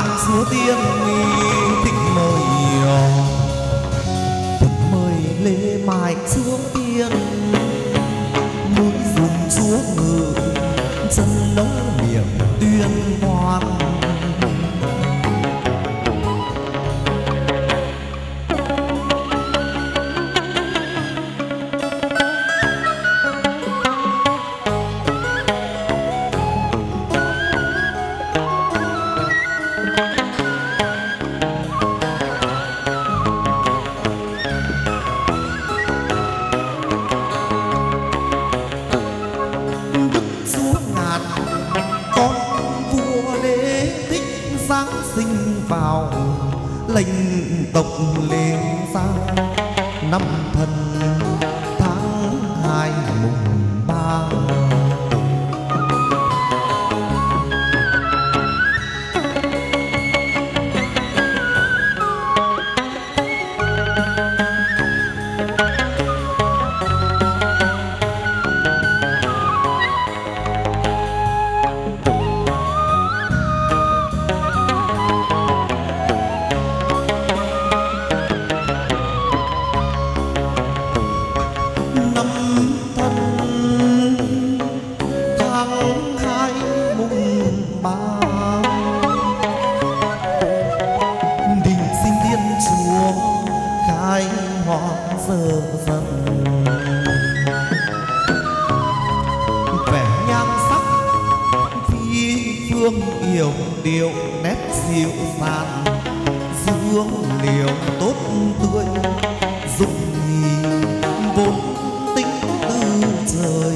mạng chúa tiên thỉnh mời lễ mai chúa tiên núi dùng chúa ngự chân nóng miệng tuyên hoan. Lệnh tộc lên sang năm Thân tháng 2 mùng 3. Điệu nét dịu dàng dương liều tốt tươi dụng nhì vốn tính từ trời.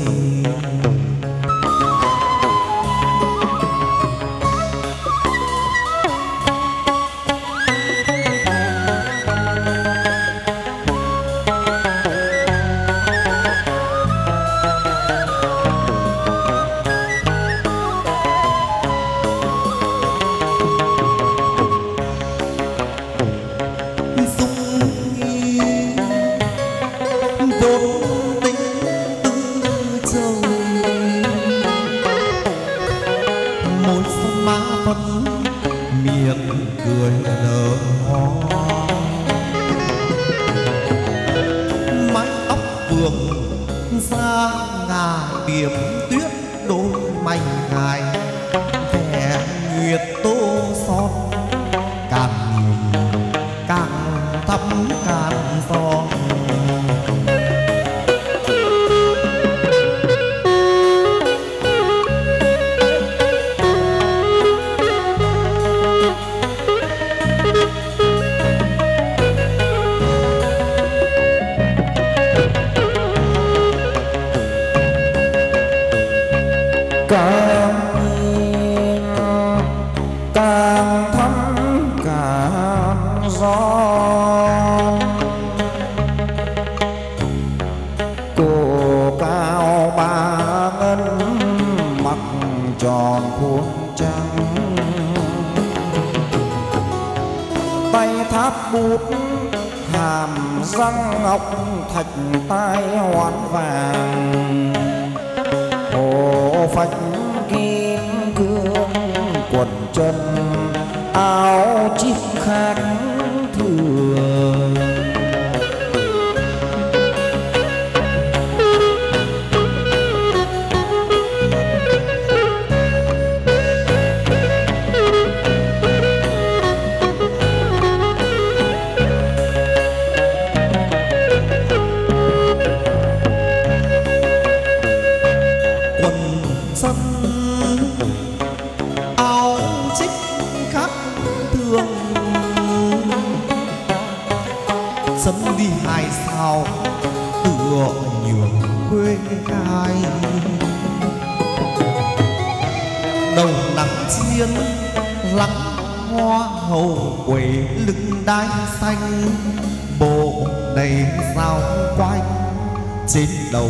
Trên đầu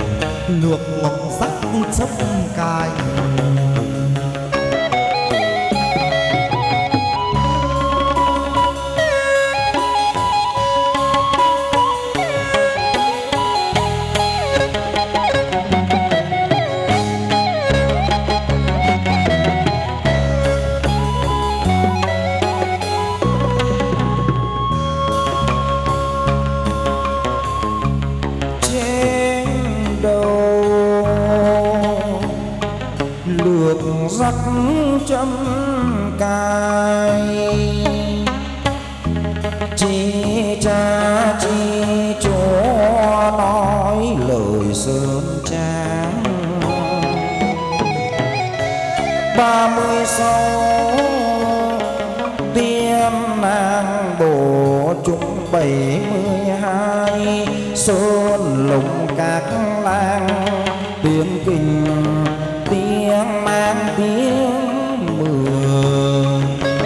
lược ngọc sắc chấp cài. dắt châm cài chi cha chi chúa nói lời sơn trang 36 tiên nàng bổ chúng 72 sơn lùng các lang tiếng kinh tiếng mang tiếng mường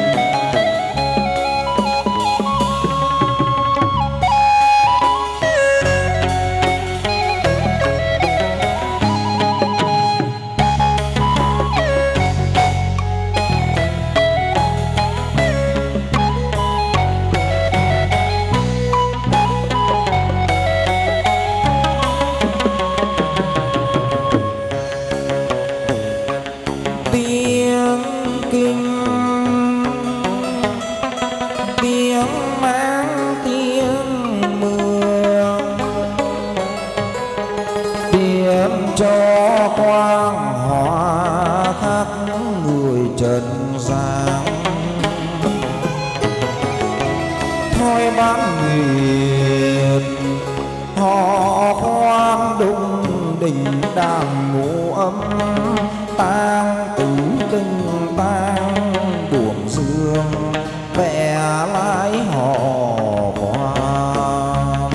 đàn ngũ âm tang tử kinh tang buồn dương vẽ lái họ quan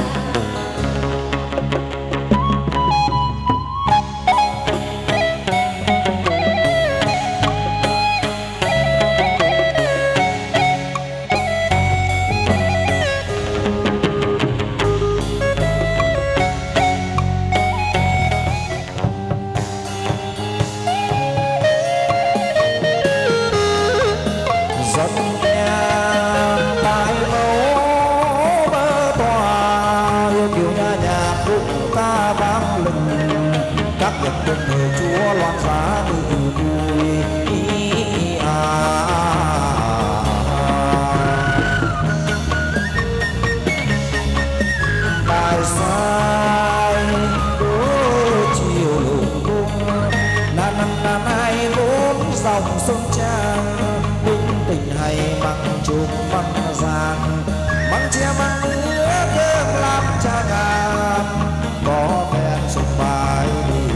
dòng sông Trang linh tình hay mặc chụp văn giang bằng che bằng nước thơm làm cha ngàn có phen sông bài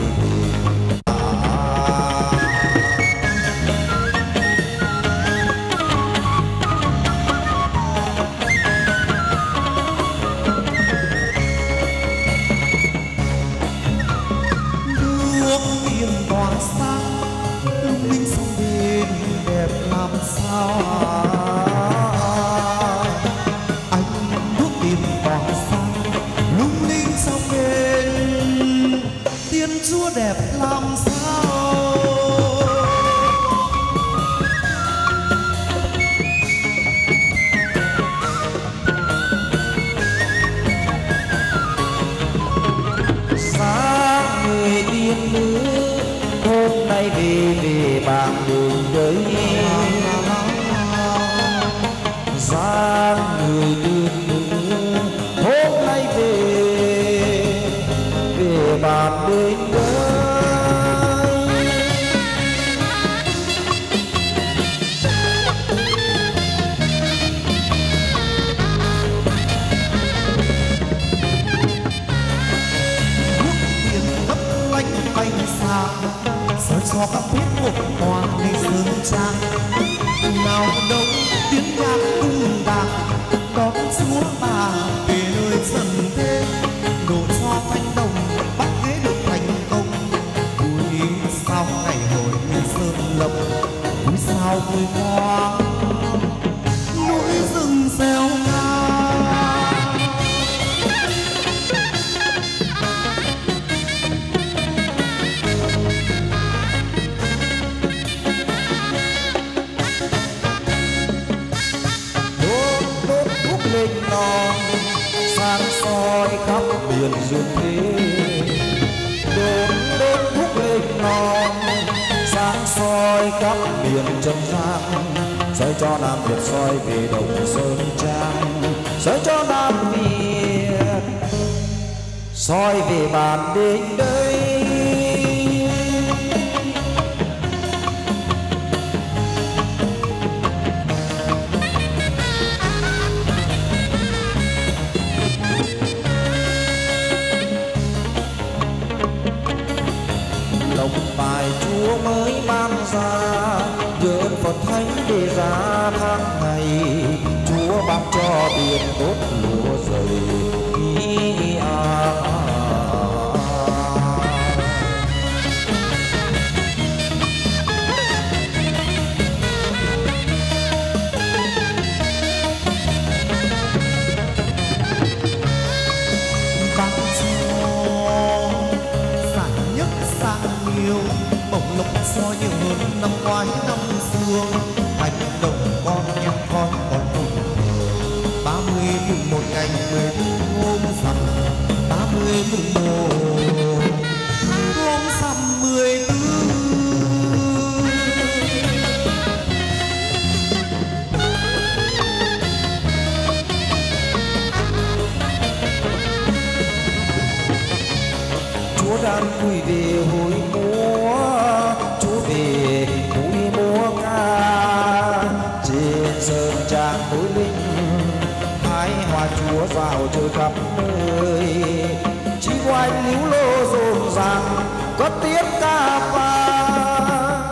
nước yên tỏa sáng lung linh sông bên đẹp làm sao anh nước yên tỏa sáng lung linh sông bên tiên chúa đẹp làm sao sáng người tiên nữ hôm nay về bàn đường đấy sáng người tiên nữ hôm nay về bàn đường đấy soi cho các biết một hoa đi sơn trang nào đâu tiếng nhạc cung đàn đón chúa bà về nơi dần thế đổ cho thanh đồng bắt ghế được thành công vui sao ngày hội sơn lâm vui sao vui hoa núi rừng reo ca lên non sáng soi khắp miền dương thế đêm đêm thúc lên non sáng soi khắp miền trần gian soi cho Nam Việt soi về đồng Sơn Trang soi cho Nam Việt soi về bàn đến đây ban ra nhờ Phật thánh để ra tháng ngày Chúa ban cho tiền tốt lúa dày so nhiều hơn năm ngoái năm xưa hành động con nhắc con còn không ngờ 30 mùng 1 ngày 14 hôm rằm 30 mùng 1 hôm rằm 14 Chúa đang quỳ về hồi múa Chúa về vui múa ca trên sơn trang núi linh hái hoa Chúa vào trời khắp nơi chỉ quanh níu lô rộn ràng có tiếng ca vang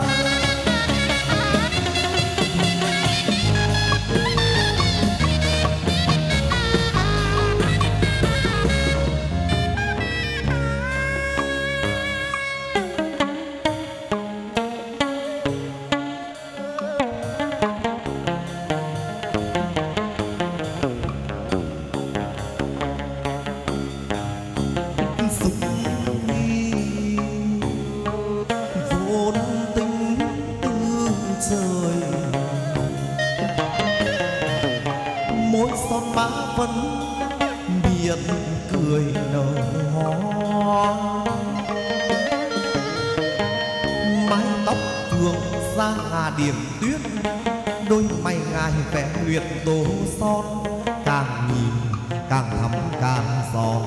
vẫn biết cười nở hoa mái tóc vương ra hà điểm tuyết đôi mày ngài vẽ nguyệt tố son càng nhìn càng thắm càng giòn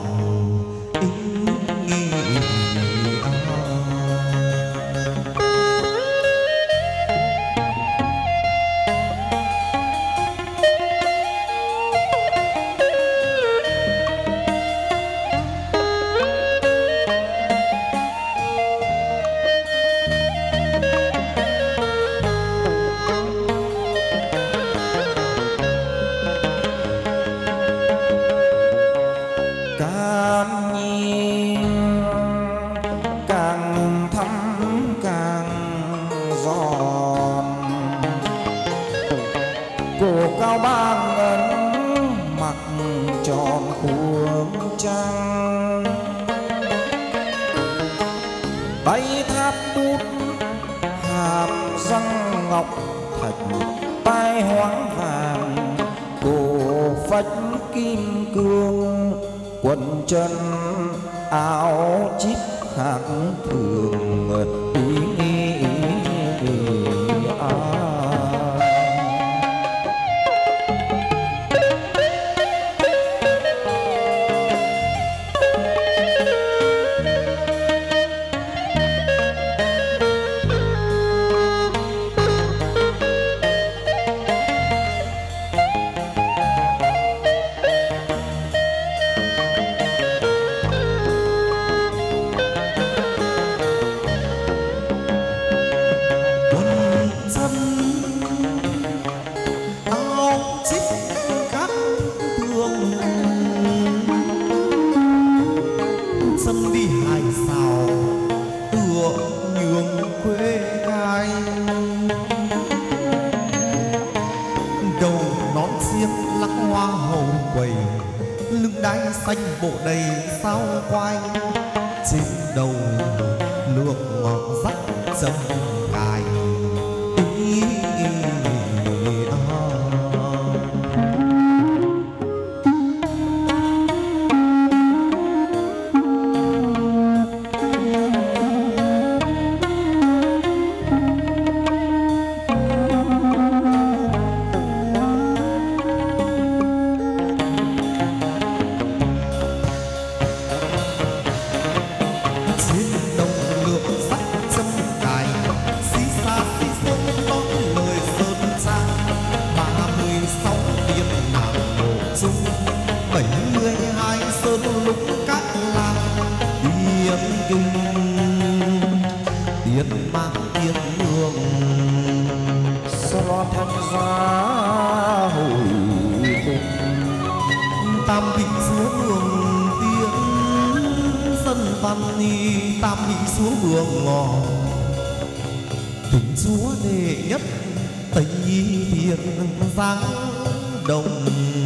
kim cương quần chân áo chít khác thường ý xanh bộ đầy sao quay trên đầu lược ngọt rắc châm cài sao lo thanh giá hồi tam vị xuống đường tiếng dân văn ni tam vị xuống đường ngò tình chúa đệ nhất tây thiên giang đông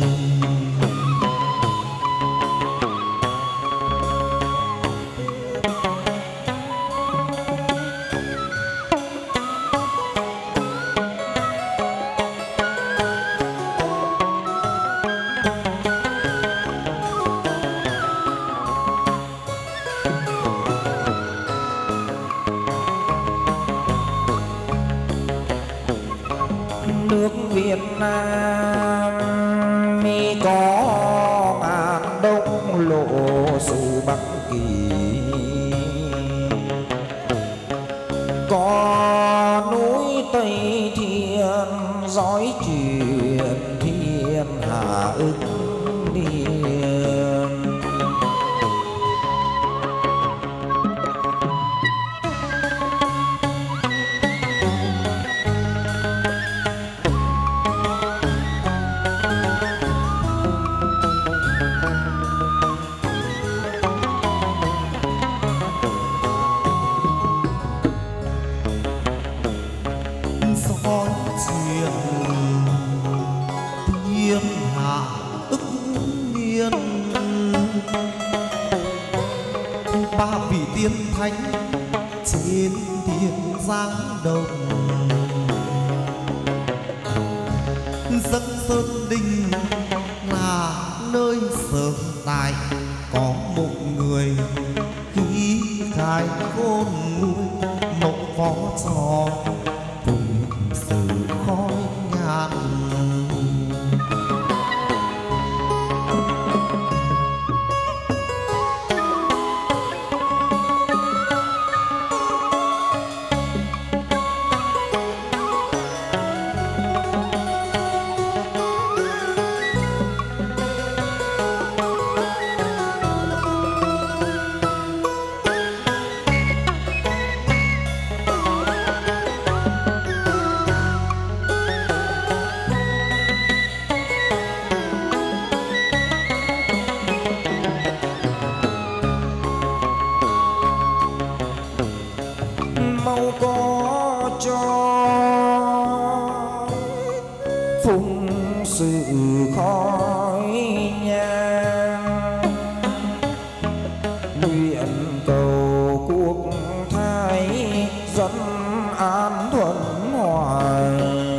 nước Việt Nam mi có ngàn đông lộ sự Bắc Kỳ, có núi Tây Thiên dõi truyền thiên hạ ứng điền. soi truyền thiên hạ ức niên ba vị tiên thánh trên thiên giang đông dân sơn đình là nơi sở tại có một người khí khai khôn nguôi một phó trò cùng sự khói nhàn mau có cho phụng sự khói nhang nguyện cầu quốc thái dân an thuận hoài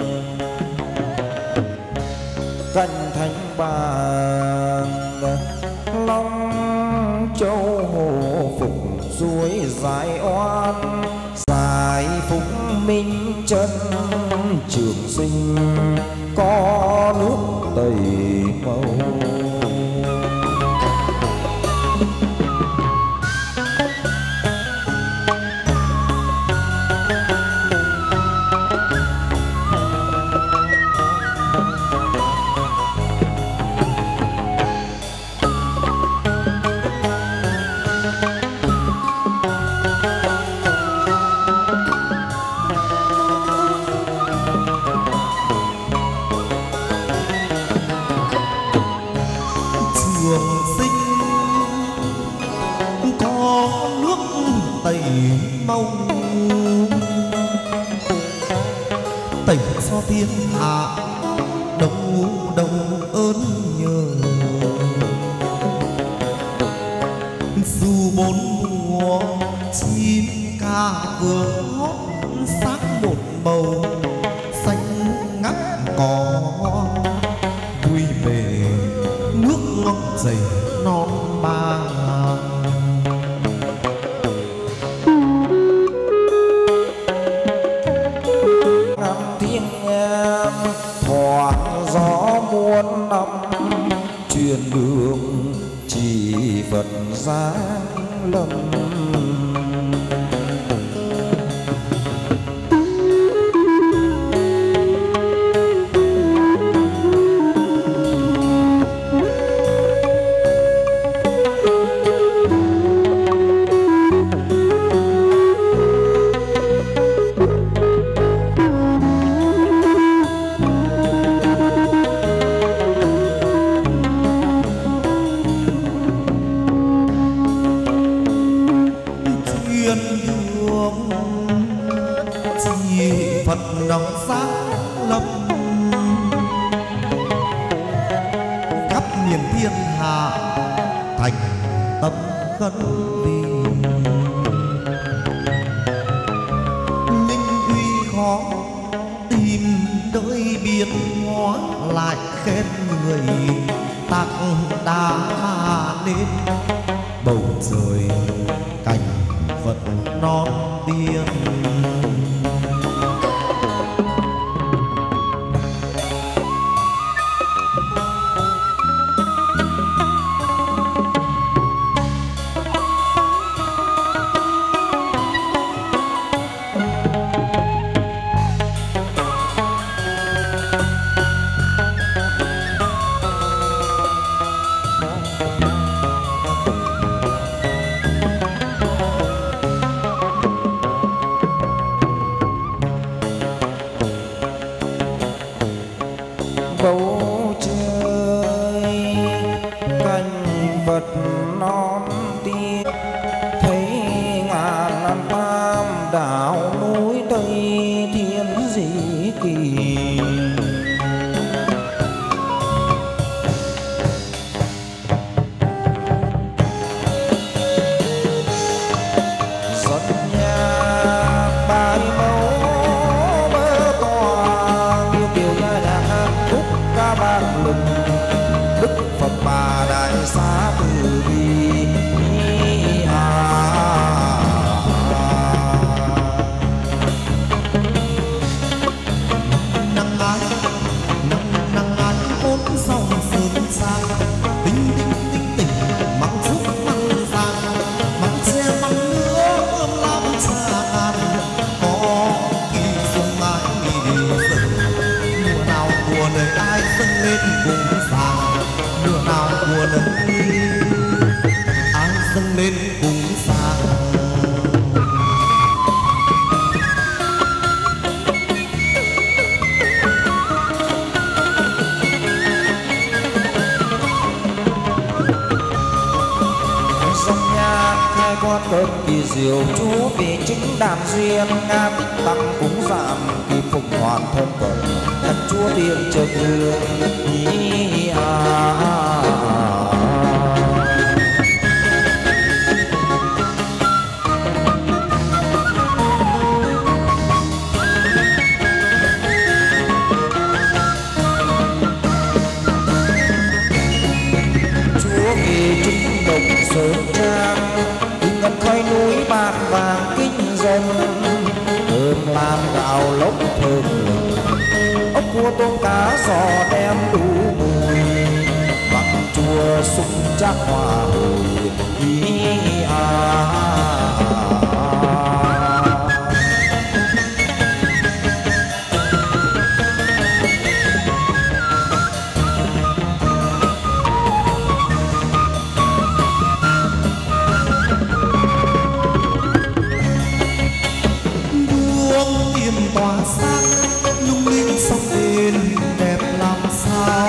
canh thánh bàng long châu hồ phục suối giải oan giải phúc minh chân trường sinh có nước Tây Mâu. trường sinh có nước Tây Mông tẩy cho thiên hạ đâu đâu ơn nhờ dù bốn mùa chim ca vừa hót sắc một màu xanh ngắt cỏ vui về nước ngọc dày non ba năm thiên thoảng gió muôn năm truyền đường chỉ Phật giáng lâm lâm khắp miền thiên hạ thành tâm khấn vì linh uy khó tìm nơi biến hóa lại khen người tạc đá nên bầu trời cảnh vật non tiên. bầu trời cảnh vật non tiên thấy ngàn tam đảo núi tây thiên dị kỳ. con cơm kỳ diệu chú vì chính đàn duyên nga tích tăng cúng giảm kỳ phục hoàn thân cận thật chúa tiên trực hương chúa kỳ chính đồng sơn trang ngân khói núi bạc vàng kinh dân thơm làm gạo lốc thơm lừng ốc cua tôm cá giò đem đủ mùi vặn chùa sung chắc hòa hồi tỏa sáng lung linh sông đền đẹp làm sao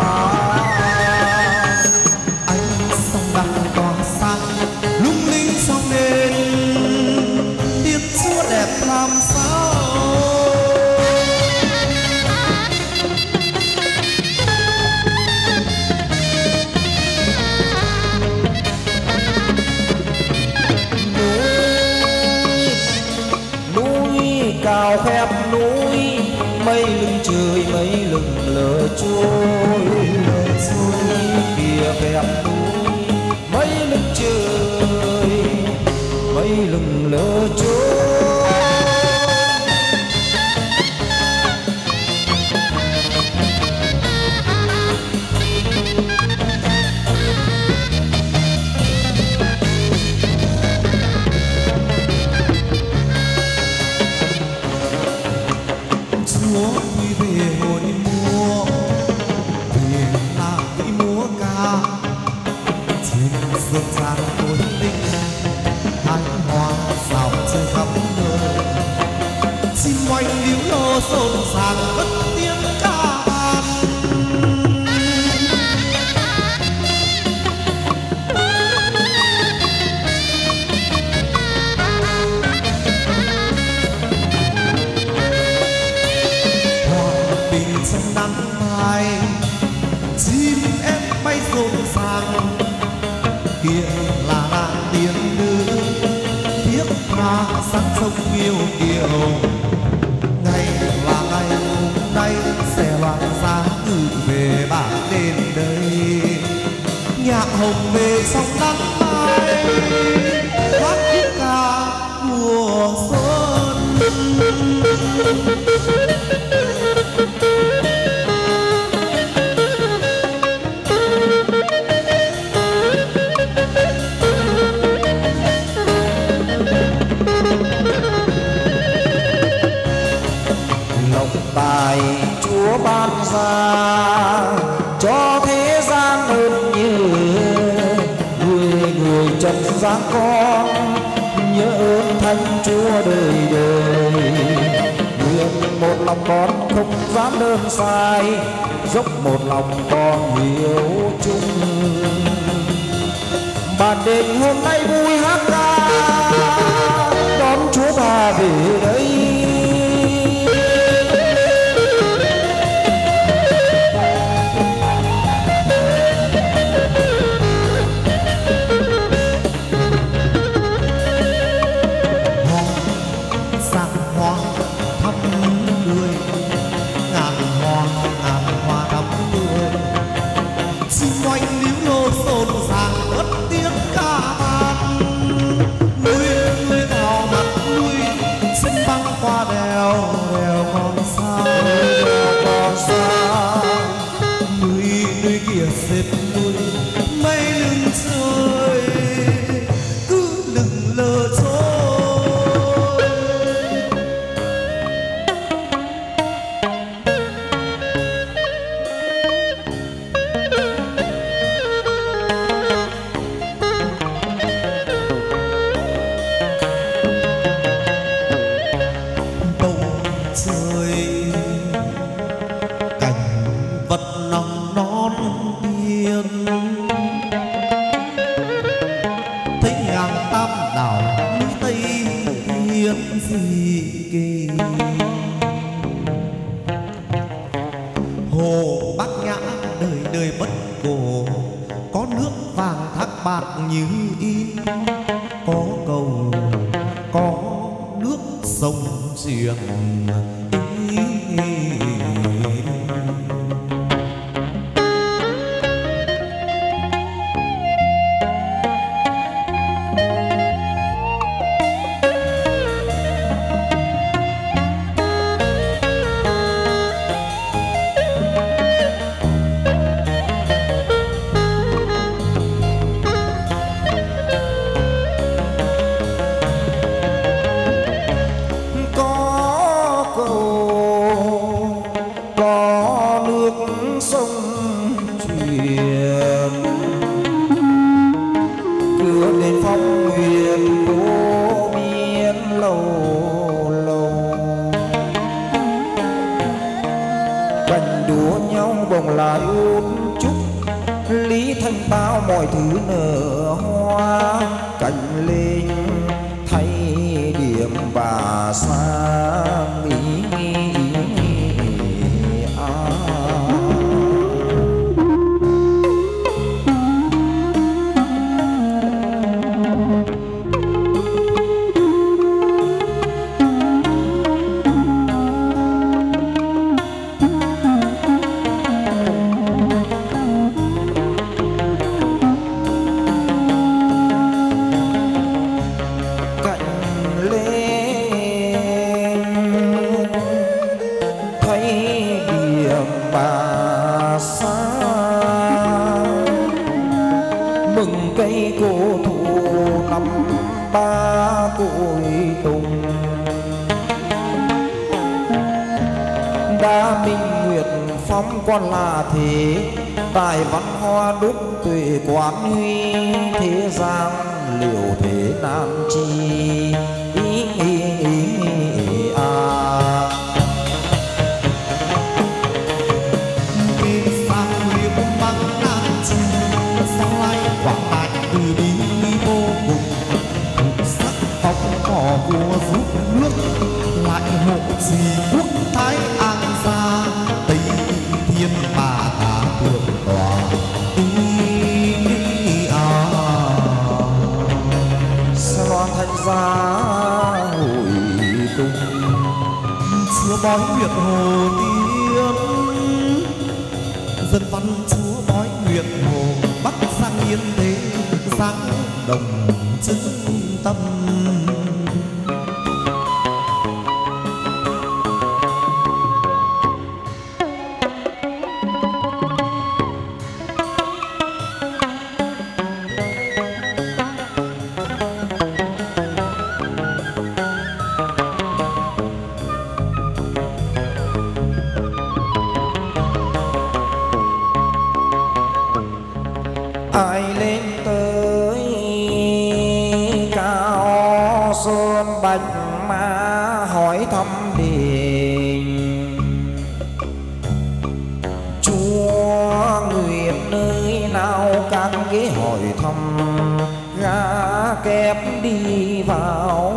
ánh sông đang tỏa sáng lung linh sông đền tiên chúa đẹp làm sao cao khép núi mây lưng trời mây lưng lờ trôi kia khép núi mây lưng trời mây lưng lờ trôi Chúa quy về hồi mùa về là cái múa ca trên sương tràn ôn linh hái hoa rào chơi khắp nơi chim oanh líu lo rộn ràng cất tiếng ca trong nắng mai, chim em bay rộn ràng, kia là nàng tiên nữ thiết tha sáng sông yêu kiều. Ngày là ngày hôm nay sẽ loạn giá gửi về bản đền đây, nhạc hồng về trong nắng mai hát khúc ca mùa xuân. Lộc tài Chúa ban ra cho thế gian ơn như người trần gian con nhớ ơn Thánh Chúa đời đời. Nguyện một lòng con không dám đơn sai, dốc một lòng con hiếu chung. Bản đền hôm nay vui hát ca đón Chúa bà về đây. Quan là thế tài văn hoa đúc tuệ quán huy, thế gian liệu thế nan chi vua giúp nước lại hộ gì quốc thái an gia tây nhiên bà ta thượng tòa loan thanh gia hội tung chúa bói nguyệt hồ tiên dân văn chúa bói nguyệt hồ bắc sang yên thế sáng đồng chứng tâm ai lên tới cao sơn bạch mã hỏi thăm đình chúa nguyệt nơi nào các ghế hỏi thăm gã kép đi vào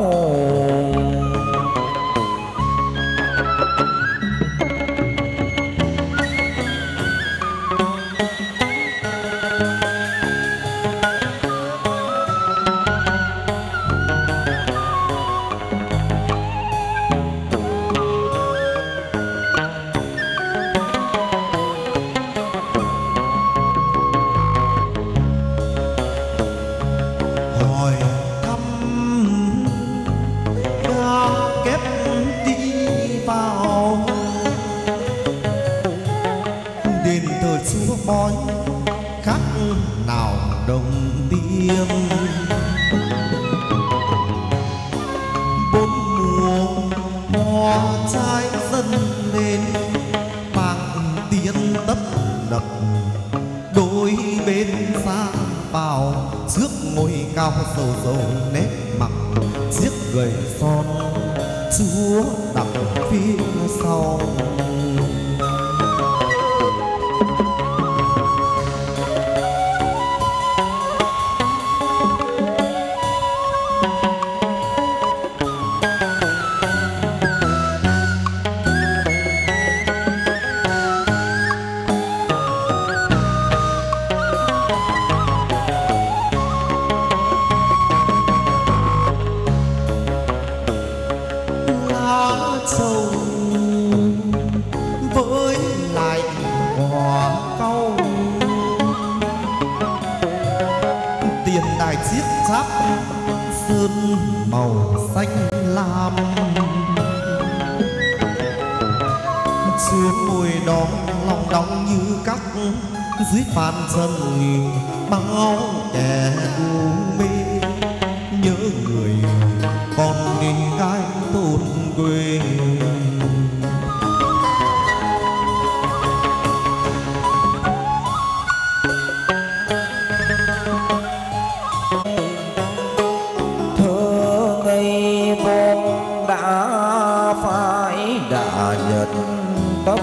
bói khác nào đồng tiên bốn mùa hoa trái dần lên bảng tiên tấp nập đôi bên xa vào trước ngôi cao sầu sầu nét mặt chiếc gầy son chúa đặt phía sau với lại quả cau tiền đài chiếc cháp sơn màu xanh lam xuống ngồi đó lòng đong như cắt dưới phàn trần bao kẻ u mê nhớ người con đi gái thôn quê thơ ngây vốn đã phải đã nhận tâm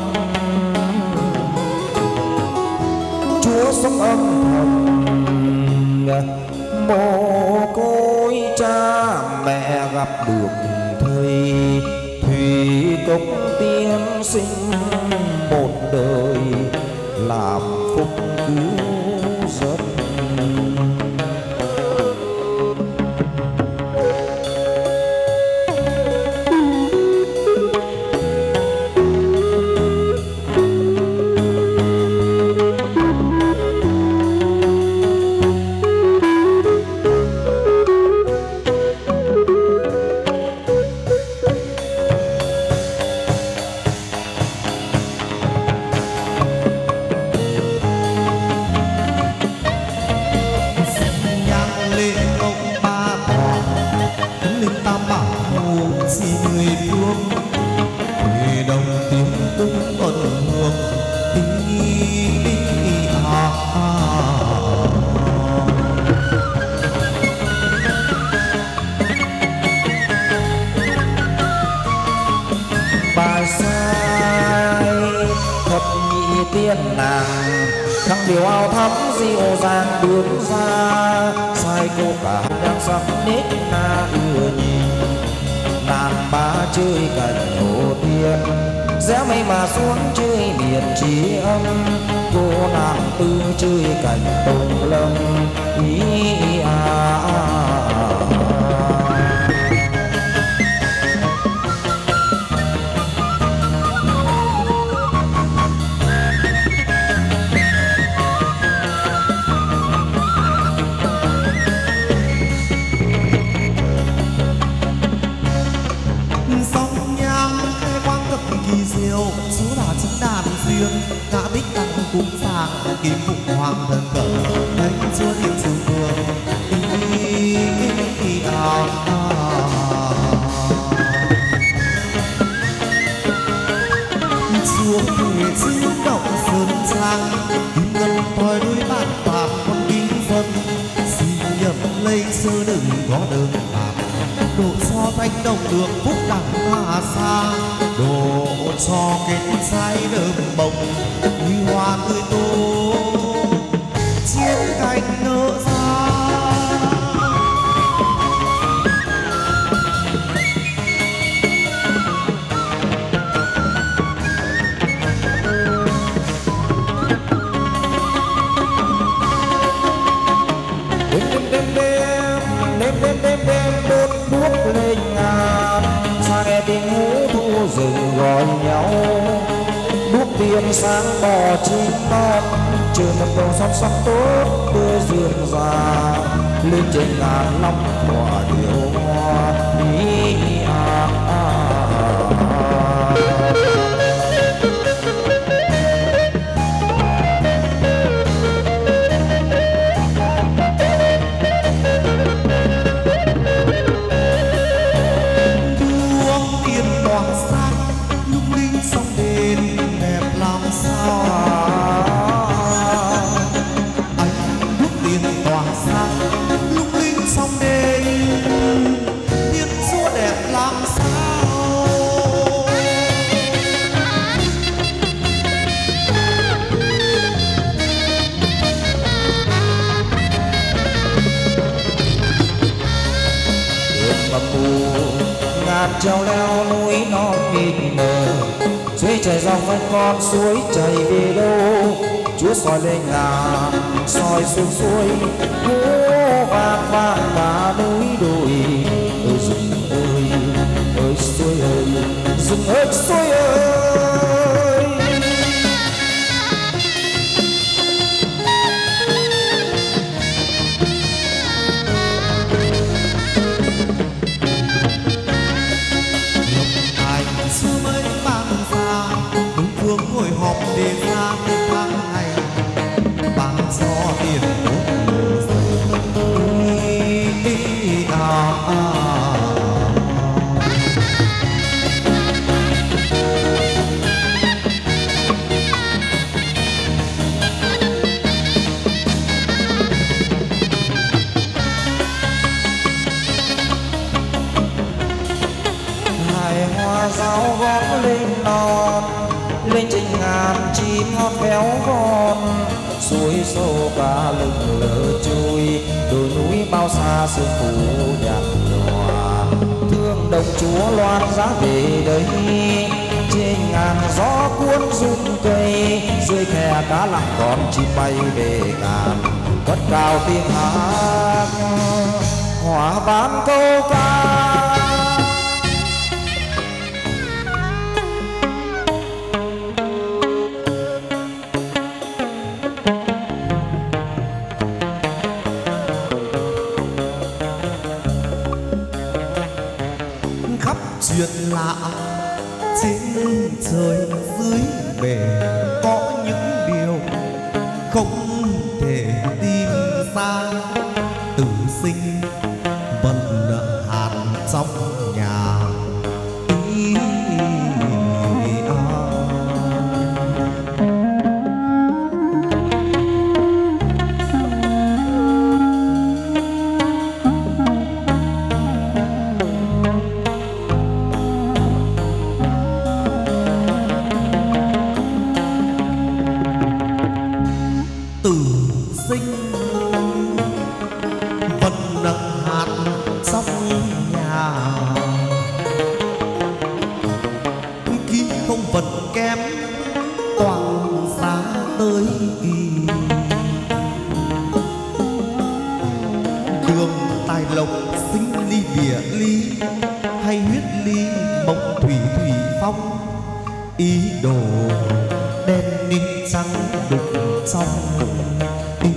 chúa sống âm thầm mồ côi cha mẹ gặp được thầy thủy cốc tiên sinh một đời làm phúc cứu dân bài sai thập nhị tiên nàng khăn điều áo thắm dịu dàng bước ra sai cô cả đang sắc nết na ưa nhìn đàn ba chơi cảnh hồ tiên, rẽ mây mà xuống chơi miền trí âm, cô nàng tư chơi cảnh tùng lâm. Ý số là chính đàn duyên ngã bích đăng cung sàng kim phụng hoàng thần cờ thấy chúa thiên trường vương chúa về chữ động sơn trang kim ngân thoi đôi bàn phàm con kính phân xin nhập lấy sơ đừng có đơn bạc độ cho thanh đồng đường phúc đẳng hà xa độ cho kết trái đơm bông như hoa tươi tô chiến cánh nở ra. đêm đốt đuốc lên ngàn, xa nghe tiếng hú thu rừng gọi nhau, đuốc tiên sáng bò chim non, trường một đầu sóng sắc tốt tươi duyên già, lên trên ngàn năm quả điệu hoa. Treo leo núi non mịt mờ, suối chảy dòng vẫn con suối chảy về đâu, Chúa soi lên ngàn soi xuống suối, hú vang vang cả núi đồi. Ơi rừng ơi, ơi suối ơi, rừng ơi suối ơi. Ngồi họp để ra tháng ngày bán cho tiền hài hoa giáo gõ lên non, lên trên ngàn chim hót véo von, suối sâu cả lưng lờ trôi, đồi núi bao xa sương phủ nhạt nhòa, thương đồng Chúa loan giá về đây, trên ngàn gió cuốn rung cây, dưới khe cá lặng con chim bay về ngàn, cất cao tiếng hát hòa vang câu ca. chuyện lạ trên trời dưới bể có những điều không thể tìm ra, tử sinh vẫn hạt trong nhà. Từ tới kỳ. Đường tài lộc sinh ly địa ly, hay huyết ly mộng thủy thủy phong. Ý đồ đen ninh trắng đục trong ý.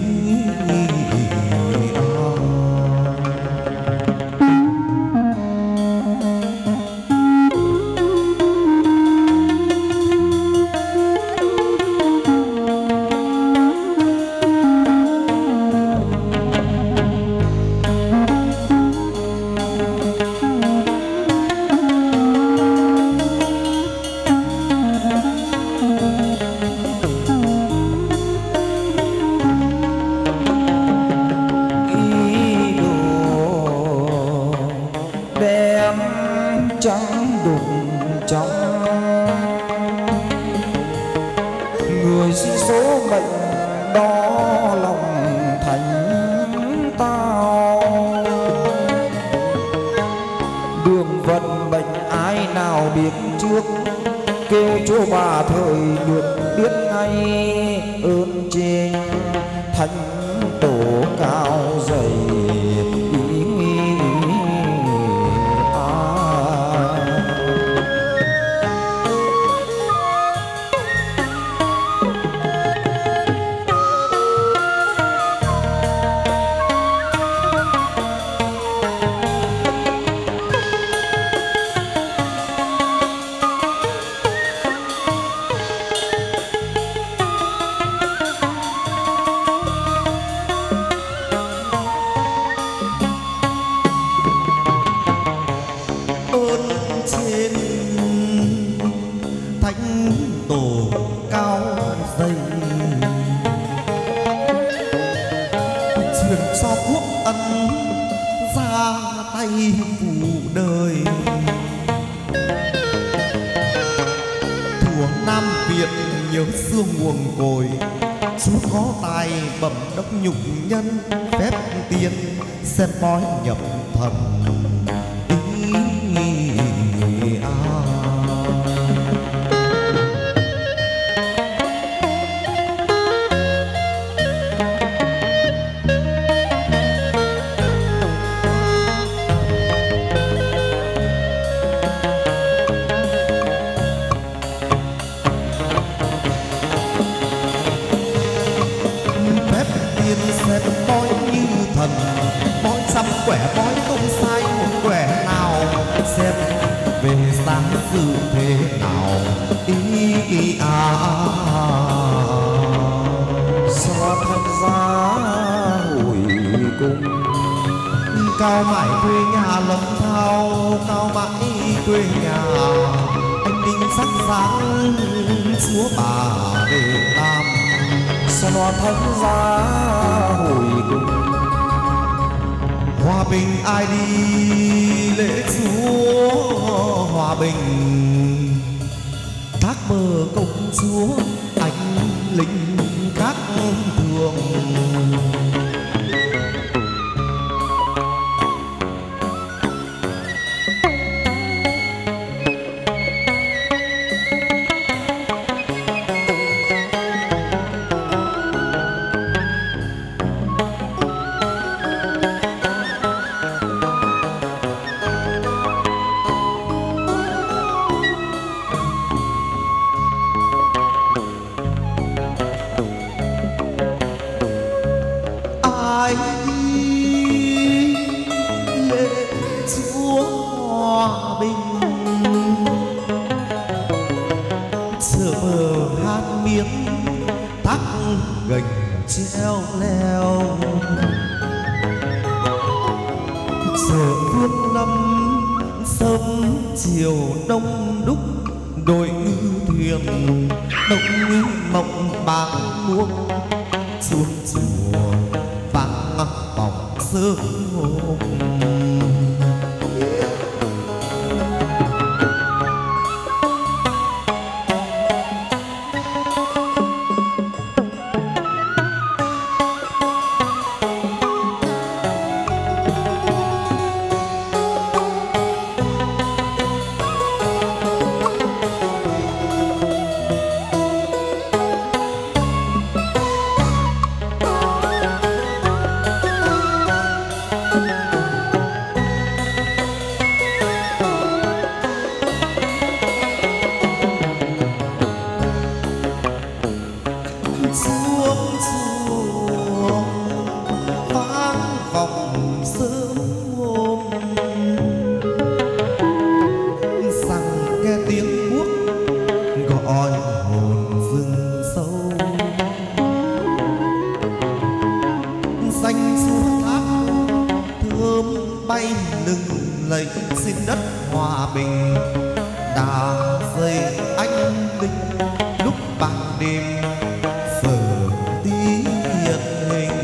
Cao mãi quê nhà Lâm Thao, cao mãi quê nhà anh Đinh sắc sáng chúa bà Đề Tam. Xoa thánh giá hồi cùng hòa bình ai đi lễ chúa hòa bình, thác bờ công chúa anh lính các thường. xuống chuồng vang vọng sớm hôm, rằng nghe tiếng cuốc gọi hồn rừng sâu. Xanh xuống tháp thơm bay lừng lẫy trên đất hòa bình, đà dây anh linh lúc ban đêm phở tí hiện hình.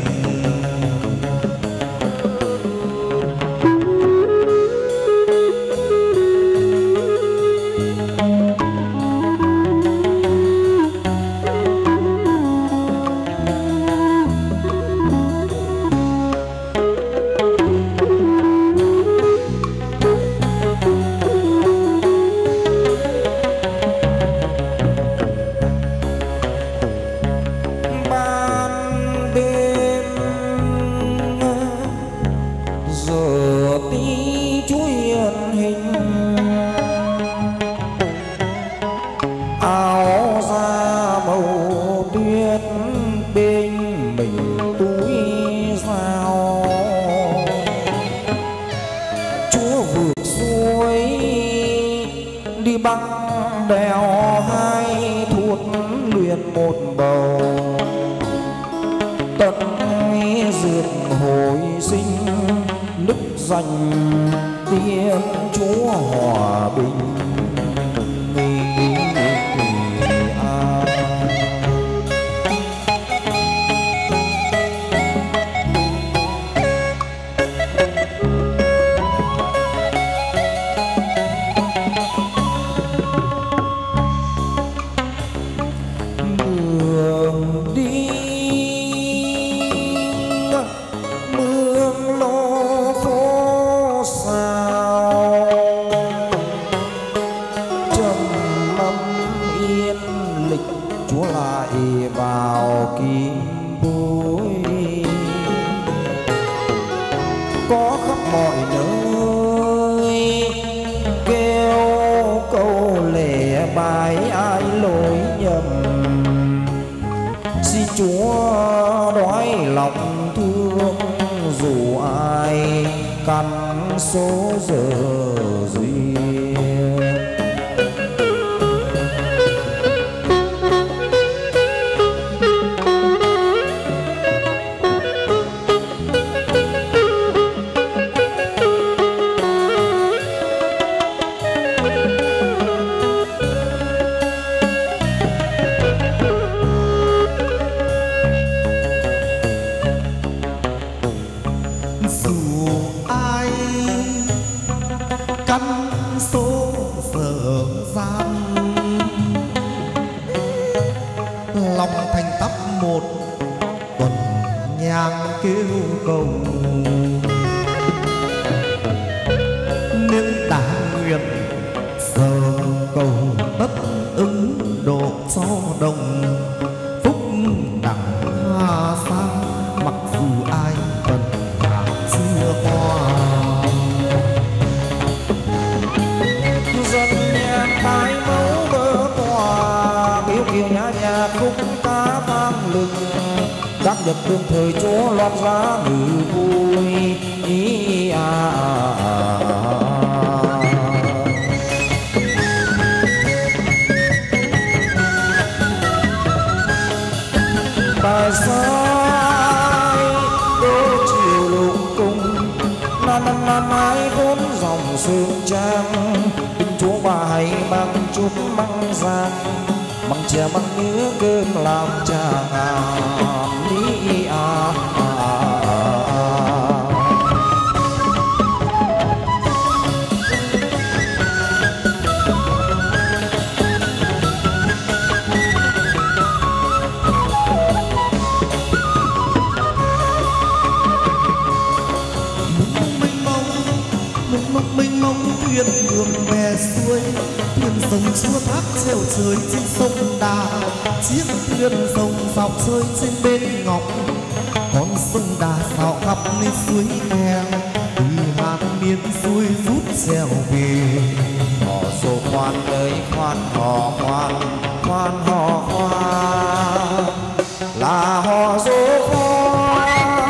Khoan ơi khoan, hò khoan, khoan hò khoan. là hò dỗ khoan.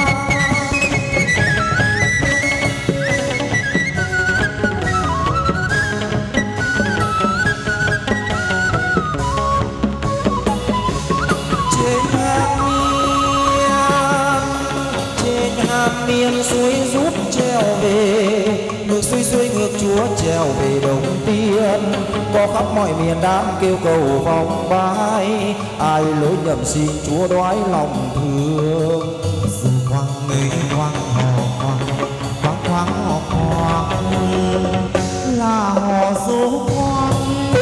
Trên hang miên suối rút treo về, ngược xuôi xuôi ngược chúa treo về đồng tiên. Có khắp mọi miền đám kêu cầu vòng bái, ai lỗi nhầm xin chúa đoái lòng thương. dù khoang mây khoang hò khoang hò khoang là hò dỗ khoang.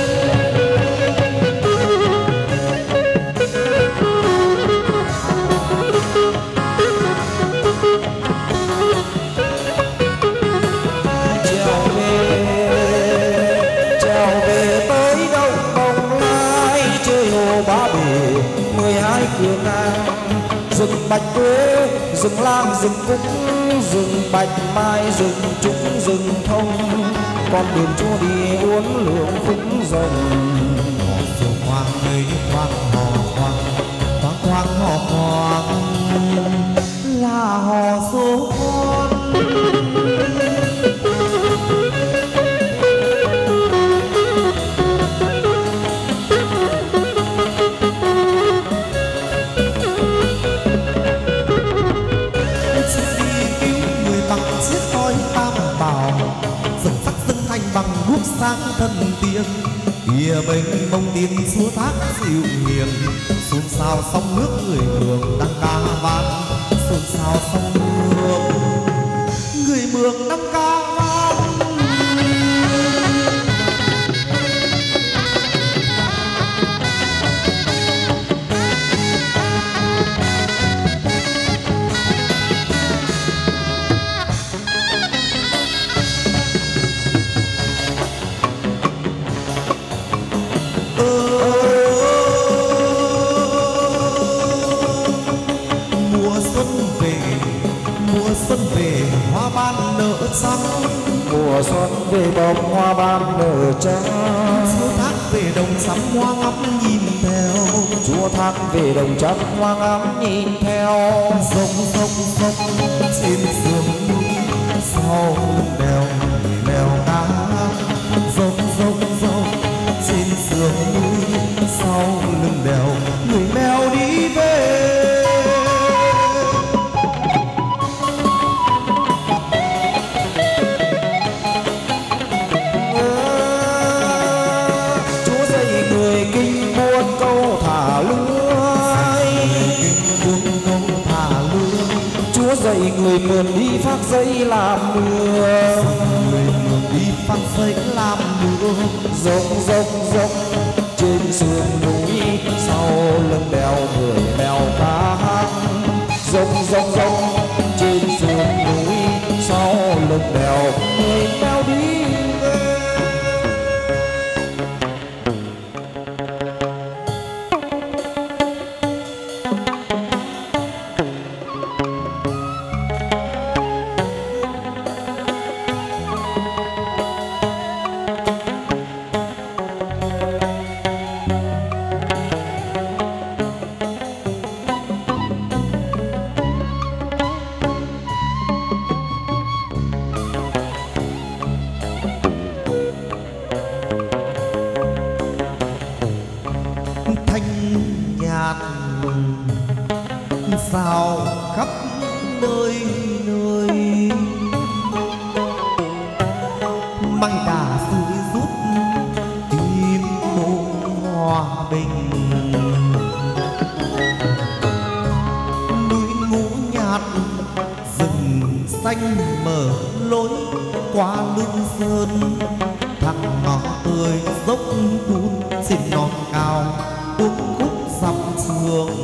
Rừng bạch quế, rừng lang, rừng cúc, rừng bạch mai, rừng trúc, rừng thông, con đường chúa đi uốn lượn khúc rồng. Dù khoang mây khoang hò khoang hò khoang là hò dỗ khoan. Sáng thân tiên kia mênh mông tiên xua thác dịu hiền, xôn xao sóng nước người mường đang ca vang, xôn xao sóng nước người mường đang ca vang. Mùa xuân về bông hoa ban nở trắng, chúa thác về đồng sắm hoa ngắm nhìn theo, chúa thác về đồng trắng hoa ngắm nhìn theo. Dốc dốc dốc trên sườn núi sau lưng đèo người mèo cá, dốc dốc dốc trên sườn núi sau lưng đèo người mèo đi về. Dạy người mượn đi phát dây làm mưa, người mượn đi phát dây làm mưa. Dốc dốc dốc trên sườn núi sau lưng đèo người mèo cá hát. Dốc dốc dốc trên sườn núi sau lưng đèo người mèo đi về. Sao khắp nơi nơi mây đà suối rút tìm bông hòa bình, núi ngũ nhạt rừng xanh mở lối qua lưng sơn, thằng ngõ tươi dốc cun trên non cao uống khúc dặm trường.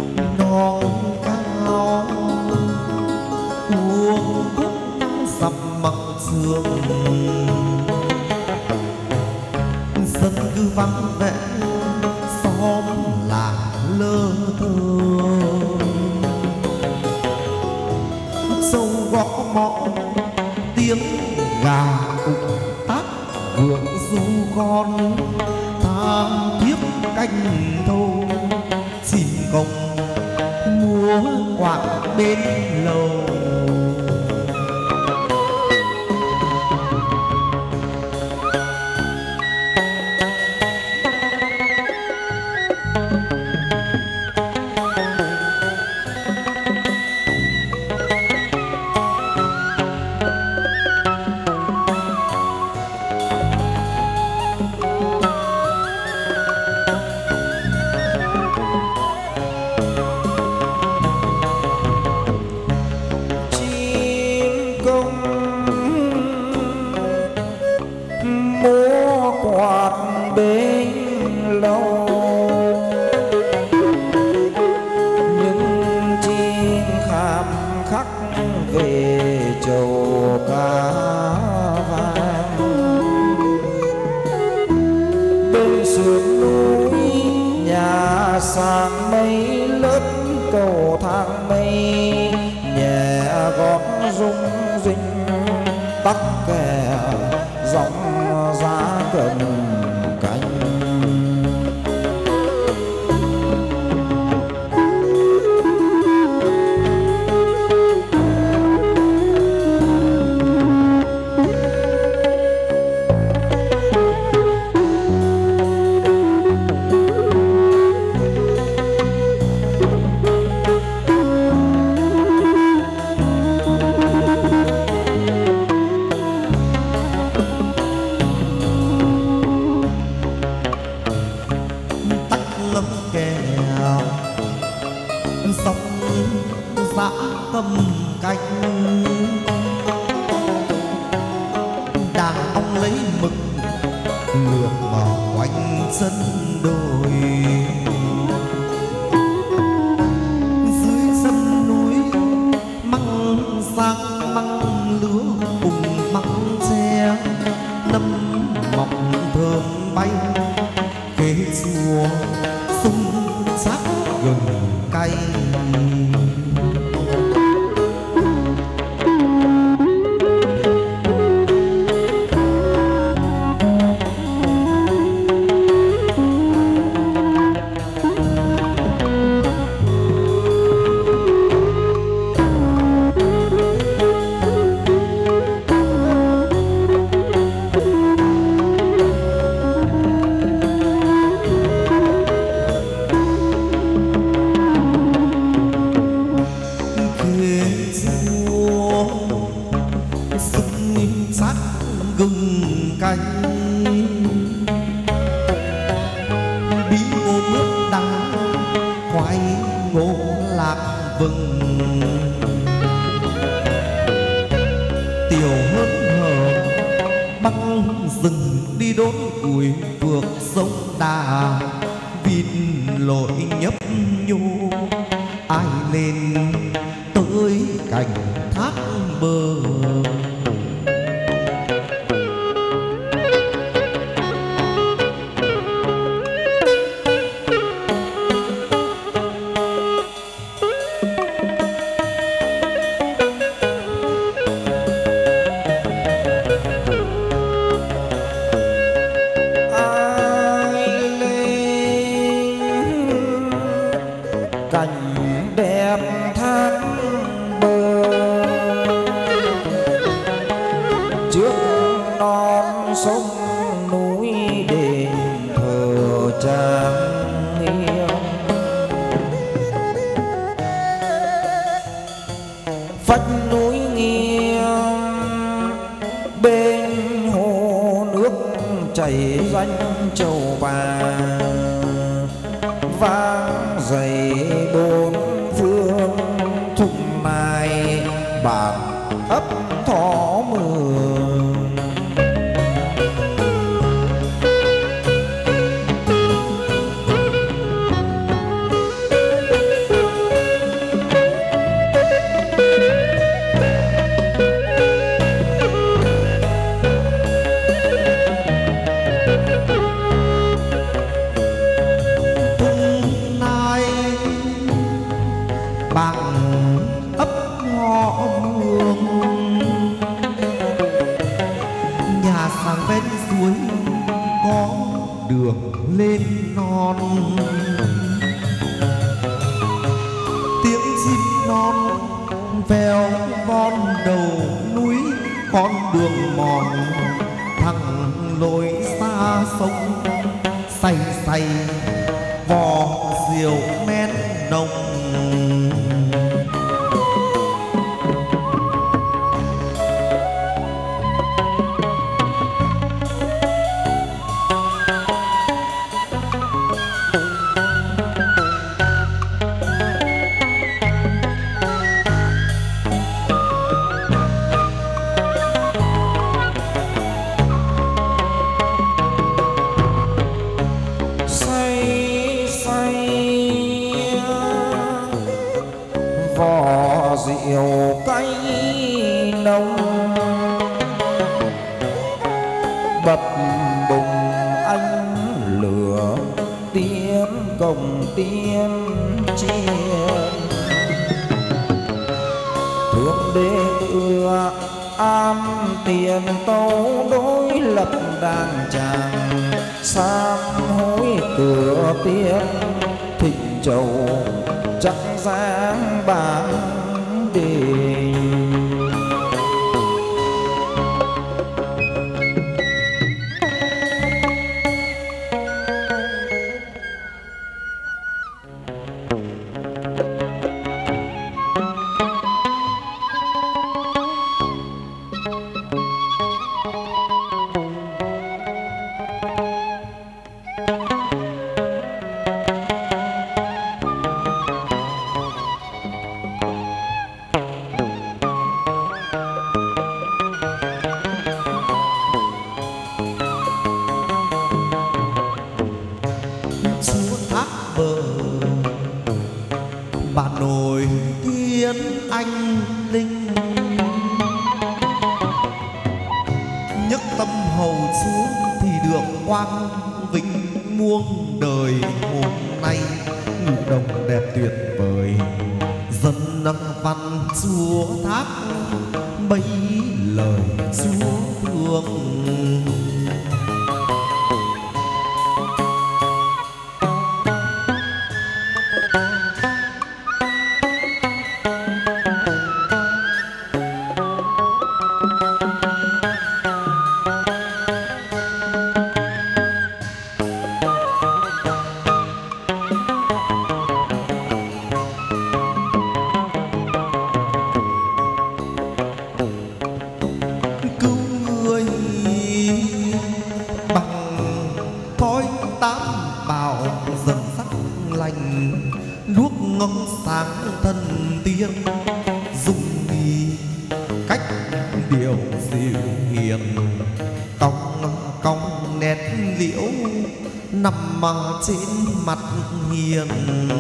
Non cao uống khúc dặm mặc sương dân cư vắng vẻ xóm làng lơ thơ sâu gõ mõ tiếng gà cục tác vượng du con tham thiếp canh thâu xin công múa quạt bên lầu. đường lên non. Tiếng chim non vèo von đầu núi, con đường mòn thẳng lối xa sông, say say vò rượu men nồng. Rượu cay nồng bập bùng ánh lửa, tiếng cồng tiên chiên. Thượng đế ưa an tiền tấu đối lập đàn tràng, sám hối cửa tiên thịnh trầu chắc dáng bản đình. Bà nổi tiếng anh linh, nhấc tâm hầu xuống thì được quang vinh muôn đời. Hôm nay ngũ đồng đẹp tuyệt vời, dân văn chúa thác mấy lời chúa thương. Dần sắc lành đuốc ngâm sáng thân tiên, dùng đi cách điệu dịu hiền, cong cong nét liễu nằm trên mặt hiền.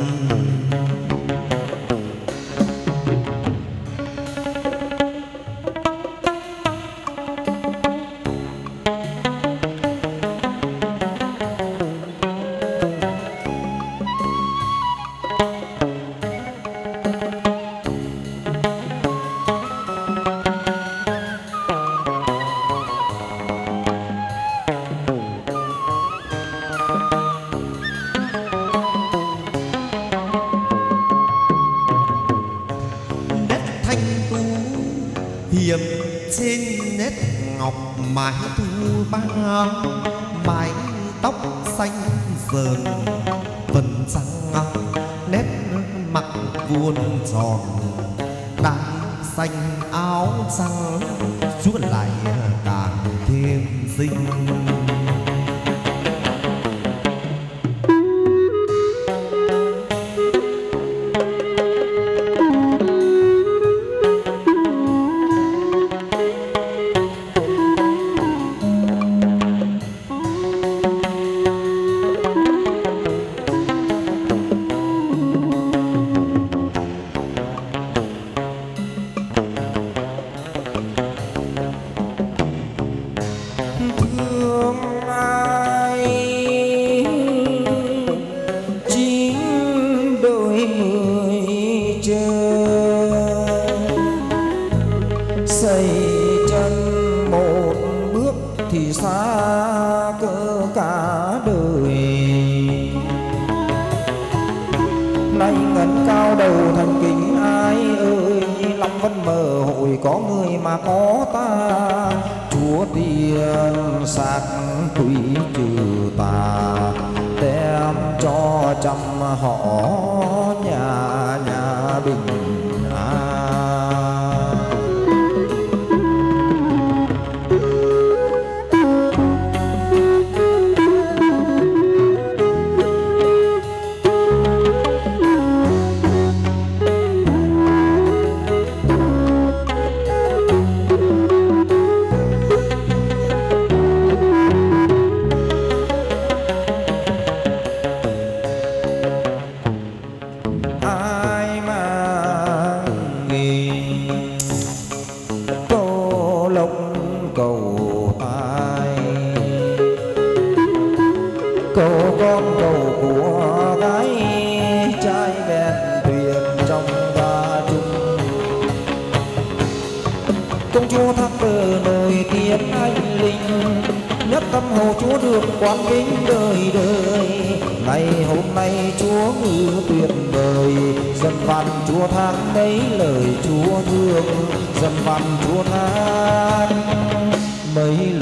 Hiểm trên nét ngọc mái thu ba, mái tóc xanh dờn vầng trăng, nét mặt vuông tròn đai xanh áo trắng, chúa lại càng thêm xinh. Xây chân một bước thì xa cỡ cả đời. phân mở hội có người mà có ta, chúa tiền xác quỷ trừ tà, đem cho trăm họ nhà nhà bình an. Hồ chúa được quán kính đời đời, ngày hôm nay chúa ngự tuyệt vời, dân văn chúa thác mấy lời chúa thương, dân văn chúa thác mấy